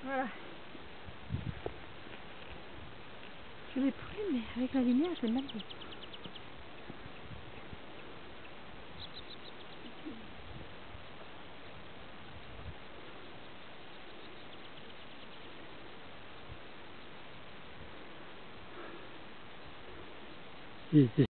Voilà. Je l'ai plus, mais avec la lumière, je l'ai mal vu. Et